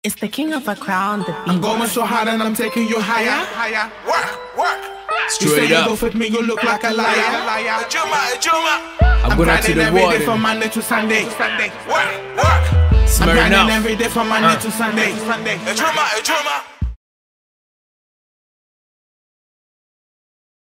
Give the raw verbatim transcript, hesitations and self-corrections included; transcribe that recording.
It's the king of Accra on the beat. I'm going so hard and I'm taking you higher, higher. Work, work. Straight you say up. You go with me, you look like a liar, liar. Juma, Juma. I'm, I'm going out to grinding the every water. day from Monday to Sunday, Sunday. Work, work. I'm Smearing grinding up. every day from Monday uh. to Sunday, Sunday. Juma, Juma.